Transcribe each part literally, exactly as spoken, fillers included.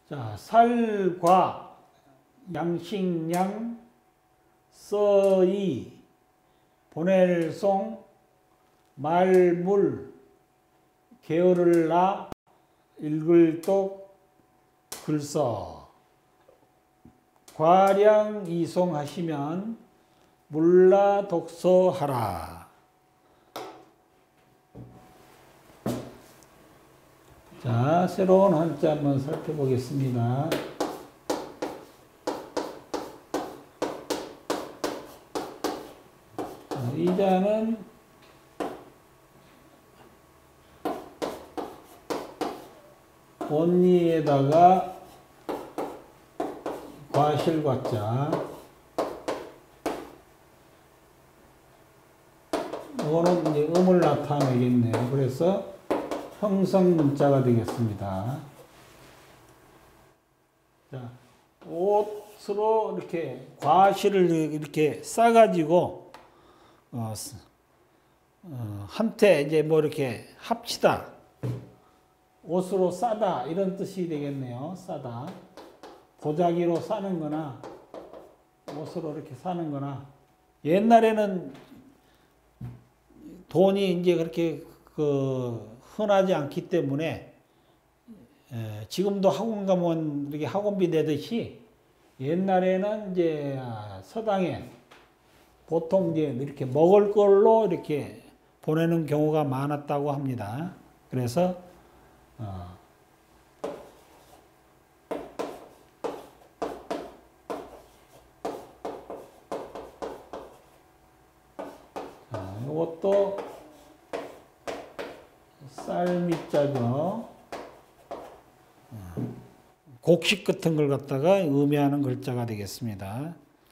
자, 살과 양식양, 써이, 보낼송, 말물, 게으를 나, 읽을 똑, 글써. 과량 이송하시면 물라 독서하라. 자, 새로운 한자 한번 살펴보겠습니다. 자, 이 자는 온니에다가 과실과자, 이거는 이제 음을 나타내겠네요. 그래서 형성문자가 되겠습니다. 자, 옷으로 이렇게 과실을 이렇게 싸가지고 어, 어, 한테 이제 뭐 이렇게 합치다, 옷으로 싸다 이런 뜻이 되겠네요. 싸다. 보자기로 싸는 거나 옷으로 이렇게 사는 거나. 옛날에는 돈이 이제 그렇게 그 흔하지 않기 때문에 에, 지금도 학원 가면 이렇게 학원비 내듯이 옛날에는 이제 서당에 보통 이제 이렇게 먹을 걸로 이렇게 보내는 경우가 많았다고 합니다. 그래서 어, 자, 이것도 쌀미자죠. 곡식 같은 걸 갖다가 의미하는 글자가 되겠습니다.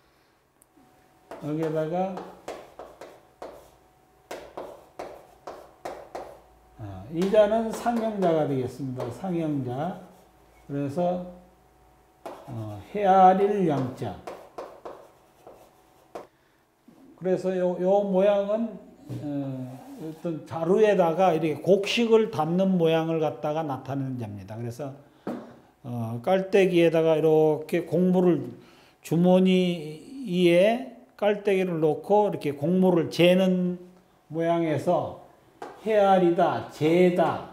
여기에다가 이 자는 상형자가 되겠습니다. 상형자. 그래서 어, 헤아릴 양자. 그래서 요, 요 모양은 어, 어떤 자루에다가 이렇게 곡식을 담는 모양을 갖다가 나타내는 자입니다. 그래서 어, 깔때기에다가 이렇게 곡물을 주머니에 깔때기를 놓고 이렇게 곡물을 재는 모양에서 헤아리다, 재다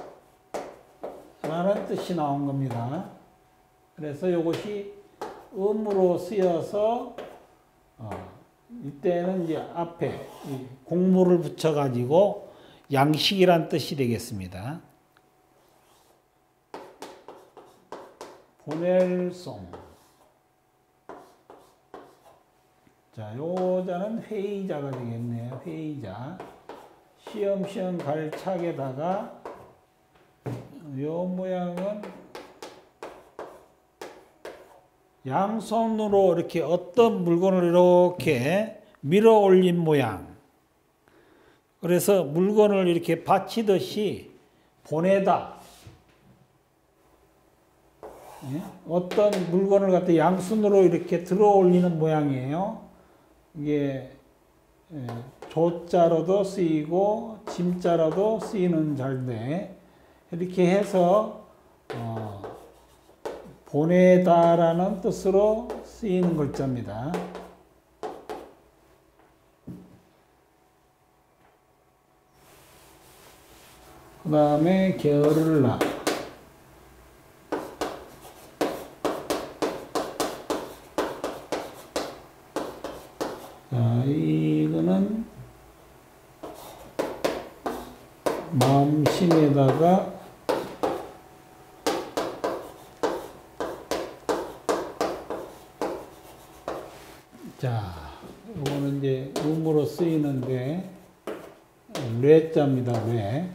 라는 뜻이 나온 겁니다. 그래서 이것이 음으로 쓰여서 어, 이때는 이제 앞에 곡물을 붙여가지고 양식이란 뜻이 되겠습니다. 보낼송. 자, 요 자는 회의자가 되겠네요. 회의자. 시험시험 갈 착에다가 요 모양은 양손으로 이렇게 어떤 물건을 이렇게 밀어 올린 모양. 그래서 물건을 이렇게 받치듯이 보내다. 예? 어떤 물건을 갖다 양손으로 이렇게 들어 올리는 모양이에요. 이게 예, 조자로도 쓰이고 짐자로도 쓰이는 자인데 이렇게 해서 어, 보내다라는 뜻으로 쓰이는 글자입니다. 그 다음에 게으르라. 자, 이거는 마음심에다가 자, 이거는 이제 음으로 쓰이는데 뇌자입니다. 뇌.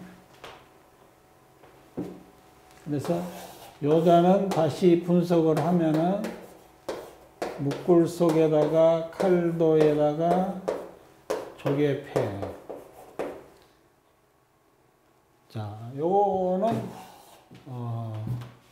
그래서 요자는 다시 분석을 하면은 묵굴 속에다가 칼도에다가 조개패. 자, 요거는 어,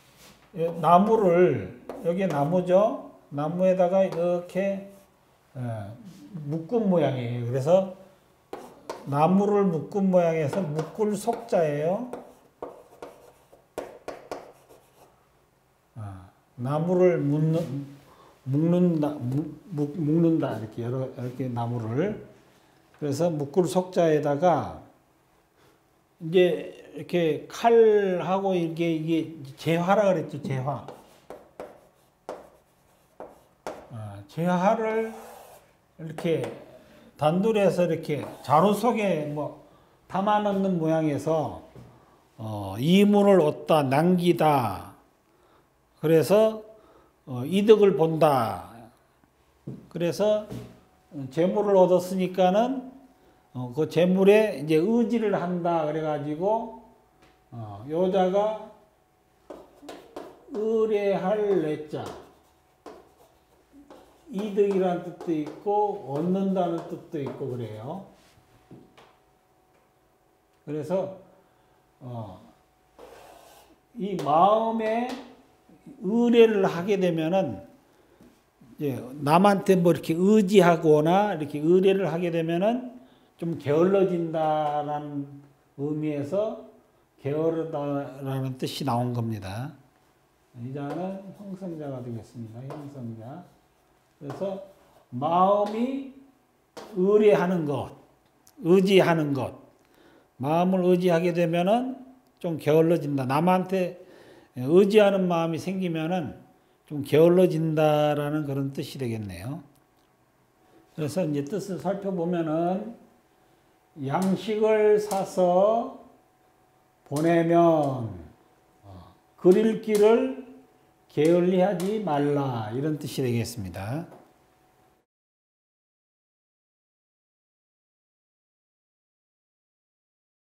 나무를, 여기 나무죠. 나무에다가 이렇게 예, 묶은 모양이에요. 그래서 나무를 묶은 모양에서 묵굴 속자예요. 아, 나무를 묶는, 묶는다, 묶, 묶- 묶는다 이렇게 여러 이렇게 나무를 그래서 묶을 속자에다가 이제 이렇게 칼하고 이게 이게 재화라 그랬죠 재화. 아, 재화를 이렇게 단둘이서 이렇게 자루 속에 뭐 담아 넣는 모양에서 어, 이문을 얻다 남기다. 그래서 어, 이득을 본다. 그래서 재물을 얻었으니까는 어, 그 재물에 이제 의지를 한다. 그래가지고 어, 요자가 의뢰할 내자 이득이라는 뜻도 있고 얻는다는 뜻도 있고 그래요. 그래서 어, 이 마음에 의뢰를 하게 되면은 이제 남한테 뭐 이렇게 의지하거나 이렇게 의뢰를 하게 되면은 좀 게을러진다라는 의미에서 게으르다라는 뜻이 나온 겁니다. 이자는 형성자가 되겠습니다. 형성자. 그래서 마음이 의뢰하는 것, 의지하는 것, 마음을 의지하게 되면은 좀 게을러진다. 남한테 의지하는 마음이 생기면은 좀 게을러진다라는 그런 뜻이 되겠네요. 그래서 이제 뜻을 살펴보면은 양식을 사서 보내면 그릴 길을 게을리하지 말라 이런 뜻이 되겠습니다.